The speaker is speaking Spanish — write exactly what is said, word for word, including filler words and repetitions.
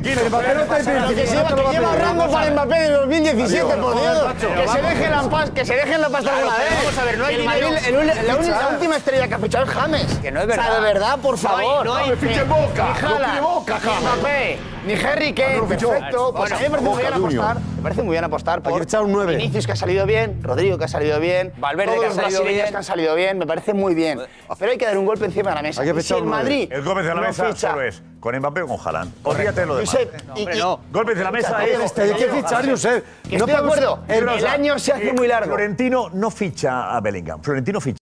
tranquilo. Mbappé no está Que lleva, que lleva ahorrando para Mbappé de dos mil diecisiete, por Dios. Que se dejen la pasta, que se dejen la pasta alguna vez. Vamos a ver, no hay El dinero. Madrid, el ul- la, uni- la última estrella que ha fichado es James. Que no es O sea, verdad. de verdad, por No hay- favor. no hay- No me fiche Boca. Ni No Haaland, quiere Boca, ni James. Mbappé, ni Harry Kane, no fichó. perfecto. Pues a mí me parece muy Boca bien Junior. apostar. Me parece muy bien apostar por Aquí echar un nueve. Vinicius, que ha salido bien, Rodrigo, que ha salido bien, Valverde, todos que ha los salido brasileños bien. que han salido bien, me parece muy bien. Pero hay que dar un golpe encima de la mesa. Hay que Y si echar el un nueve. Madrid El golpe de la no mesa ficha- solo es con Mbappé o con Haaland. Olvídate de lo demás. Josep, y- hombre, y- no. Golpes de la mesa es... Este, hay que fichar, Josep. que estoy de acuerdo. El, el año se hace muy largo. Florentino no ficha a Bellingham. Florentino ficha